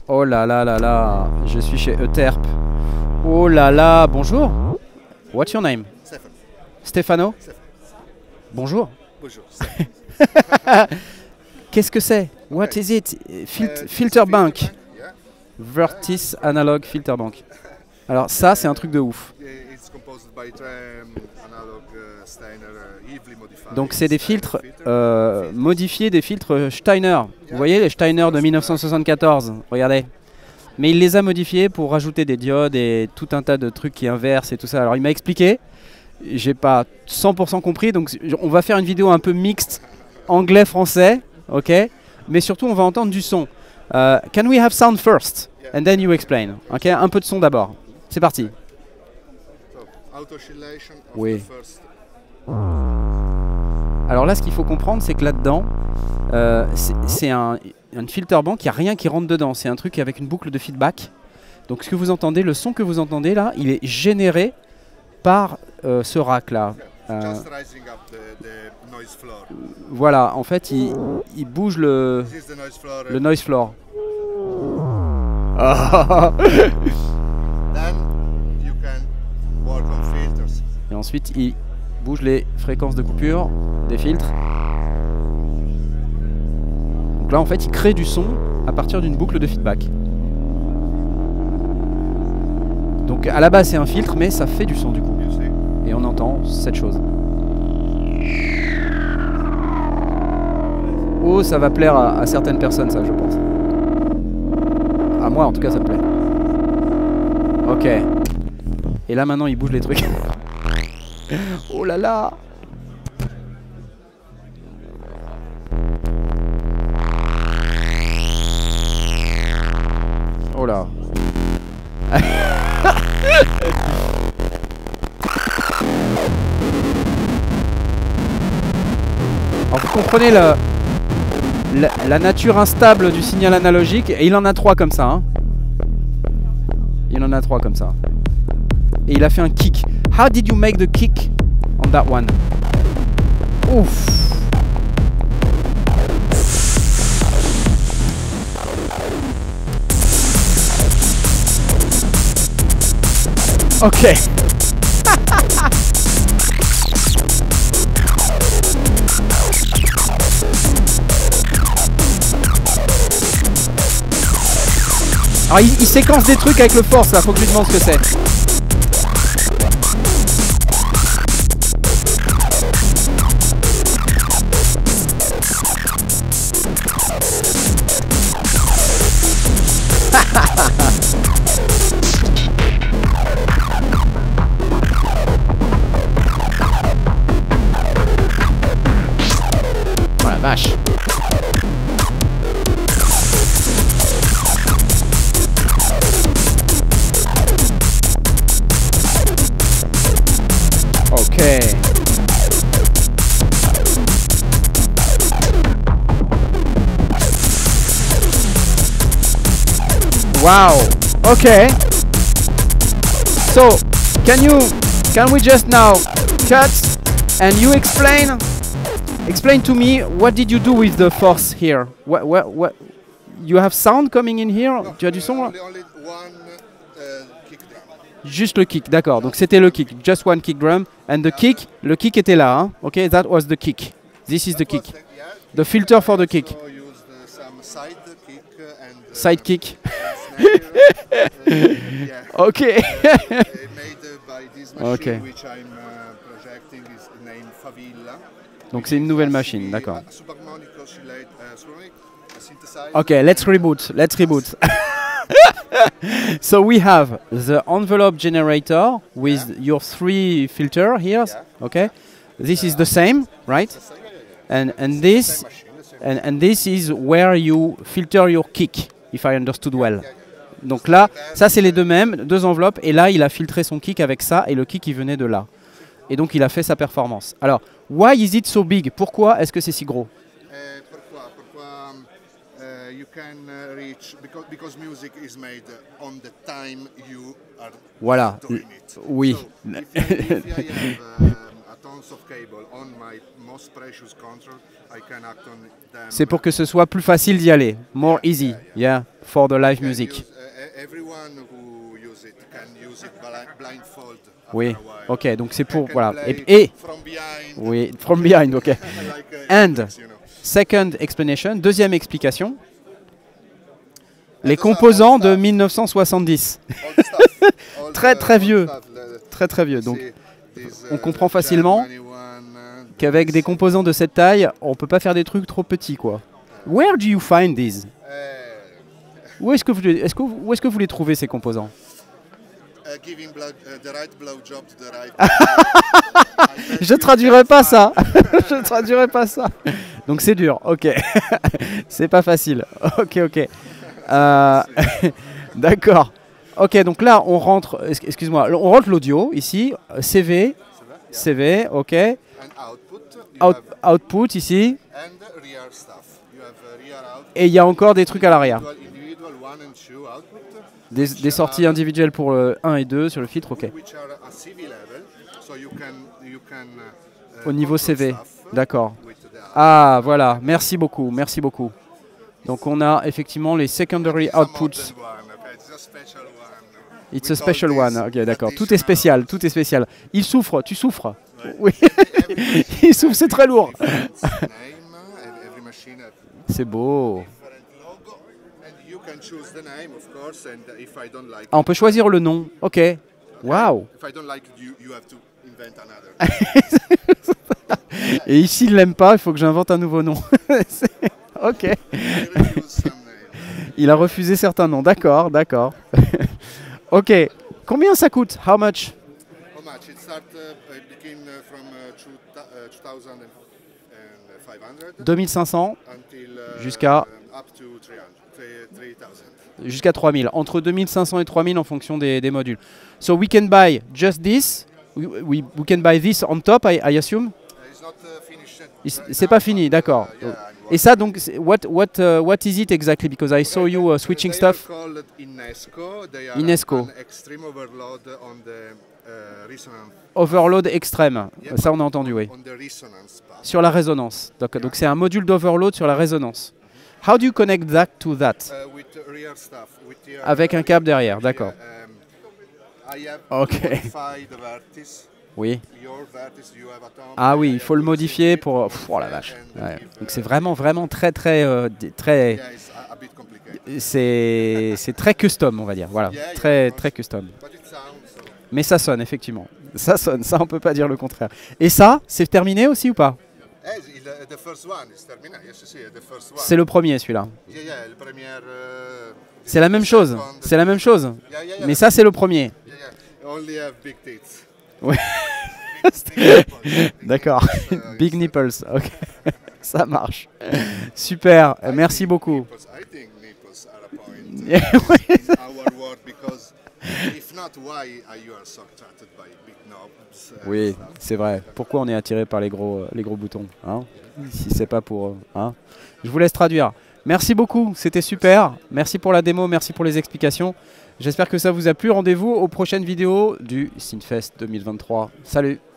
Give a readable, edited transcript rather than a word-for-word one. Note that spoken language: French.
Oh là là là là, je suis chez Euterpe. Oh là là, bonjour. What's your name? Stefan. Stefano? Stefan. Bonjour. Bonjour. Qu'est-ce que c'est? What is it? Filter bank. Yeah. Vertis Analog Filter Bank. Alors ça, c'est un truc de ouf. It's composed by analog Steiner heavily modified. Donc c'est des filtres modifiés, des filtres Steiner. Vous voyez les Steiner de 1974? Regardez. Mais il les a modifiés pour rajouter des diodes et tout un tas de trucs qui inversent et tout ça. Alors il m'a expliqué. J'ai pas 100% compris, donc on va faire une vidéo un peu mixte anglais-français, ok? Mais surtout on va entendre du son. Can we have sound first? And then you explain. Ok, un peu de son d'abord. C'est parti. Oui. Alors là, ce qu'il faut comprendre, c'est que là-dedans, c'est un filter bank, il n'y a rien qui rentre dedans. C'est un truc avec une boucle de feedback. Donc ce que vous entendez, le son que vous entendez là, il est généré par ce rack là. Voilà, en fait, il bouge le noise floor. Et ensuite, il bouge les fréquences de coupure des filtres. Donc là, en fait, il crée du son à partir d'une boucle de feedback. Donc à la base, c'est un filtre, mais ça fait du son du coup. Et on entend cette chose. Oh, ça va plaire à certaines personnes, ça, je pense. À moi, en tout cas, ça me plaît. Ok. Et là, maintenant, il bouge les trucs. Oh là là. Oh là. Alors vous comprenez la nature instable du signal analogique, et il en a 3 comme ça. Hein. Il en a 3 comme ça. Et il a fait un kick. How did you make the kick on that one? Ouf. Ok. Alors il séquence des trucs avec le force là, faut que je lui demande ce que c'est. Oh la vache. Okay. Wow. Okay. So, can we just now cut and you explain to me what did you do with the force here? What you have sound coming in here? No, tu as du son là? only one kick drum. Juste le kick, d'accord. Donc c'était le kick, just one kick drum. And the kick, le kick était là, hein? Ok, that was the kick. This is the kick. The filter for the kick. So used some side kick and Side kick. yeah. Ok. Made by this machine Okay. which I'm projecting is named Favilla. Donc c'est une nouvelle machine, d'accord. Subharmonic oscillate, subharmonic synthesizer. Okay, let's reboot. Let's reboot. So we have the envelope generator with your 3 filter here. Okay, this is the same, right? And this and this is where you filter your kick, if I understood well. Donc là, ça c'est les deux mêmes, 2 enveloppes, et là il a filtré son kick avec ça, et le kick il venait de là. Et donc il a fait sa performance. Alors, why is it so big? Pourquoi est-ce que c'est si gros? Pourquoi you can reach because music is made on the time you are Voilà. doing it. Oui. So if I have tons of cable on my most precious control, I can act on them. C'est pour que ce soit plus facile d'y aller. More easy, yeah, for the live music. Use, everyone who use it can use it blindfold. Oui, ok, donc c'est pour, Can voilà. play Et, from behind. oui, from behind, ok. Like, And, you know. second explanation, deuxième explication, les those are composants old de stuff. 1970. Old stuff. Old, Très, très old vieux. stuff. Très très vieux. Donc See, this, on comprend facilement Germany one, qu'avec des composants de cette taille, on peut pas faire des trucs trop petits, quoi. Where do you find these? Où est-ce que vous les trouvez, ces composants? Giving the right blowjob to the right. Je traduirai pas ça. Je traduirai pas ça. Donc c'est dur. Ok. C'est pas facile. Ok, ok. D'accord. Ok, donc là on rentre. Excuse-moi. On rentre l'audio ici. CV. CV. Ok. And output. You have, Output ici. and rear stuff. You have rear output. Et il y a encore des trucs à l'arrière. Individual one and two output. Des sorties individuelles pour le 1 et 2 sur le filtre. Ok. Which are a CV level, so you can. Au niveau control CV. stuff D'accord. with the Ah voilà. Merci beaucoup. Merci beaucoup. Donc on a effectivement les secondary It's a outputs. modern one, okay? It's a special one. It's We a special call one. this Ok, d'accord. Tout est additional- spécial. Tout est spécial. Il souffre. Tu souffres. Ouais. Oui. Every Il souffre. C'est très lourd. different name, every machine has C'est beau. different logo, and you can choose the name, of course. And if I don't like, Ah, on peut choisir le nom. Ok. Waouh. if I don't like it, you have to invent another. Et ici, il l'aime pas. Il faut que j'invente un nouveau nom. Ok. I refuse some name. Il a refusé certains noms. D'accord. D'accord. Ok. Combien ça coûte? How much? How much? It begin from 2,500 2500 until Jusqu'à- up to 3,000. jusqu'à 3000. Entre 2500 et 3000 en fonction des modules. So we can buy just this. We can buy this on top, I assume. It's not finished. C'est pas fini, d'accord. Et ça, donc, what is it exactly? Because I saw you switching They stuff. are called Inesco. They are Inesco. an extreme overload on the resonance. Overload extrême. Yeah, Ça, on a entendu, oui. On the resonance part. Sur la résonance. Donc c'est un module d'overload sur la résonance. How do you connect that to that? With rear stuff. With your, Avec un câble derrière, d'accord. I have Ok. modified the vertice. Oui. Your vertice, you have a tom. Ah oui, I il faut have le to modifier sync it pour... with Oh la it vache. and Ouais. give, Donc c'est vraiment très très... Yeah, it's a bit complicated. C'est très custom, on va dire. Voilà, Yeah, très yeah, très custom. But it sounds. Mais ça sonne, effectivement. Ça sonne, ça on peut pas dire le contraire. Et ça, c'est terminé aussi ou pas? The first one is terminated. Yes, you see, the first one. C'est le premier celui-là. Yeah, le premier. C'est la même chose. C'est la même chose. Yeah, yeah, yeah. Mais ça, c'est le premier. Yeah, yeah. Only have big tits. Ouais. Big nipples. D'accord. Big nipples. Ok. Ça marche. Super. Merci beaucoup. I think nipples are a point Yeah, ouais. in our world because if not, why are you so attracted by big knobs? Oui, c'est vrai. Pourquoi on est attiré par les gros boutons, hein? Si c'est pas pour... hein? Je vous laisse traduire. Merci beaucoup, c'était super. Merci pour la démo, merci pour les explications. J'espère que ça vous a plu. Rendez-vous aux prochaines vidéos du Synthfest 2023. Salut!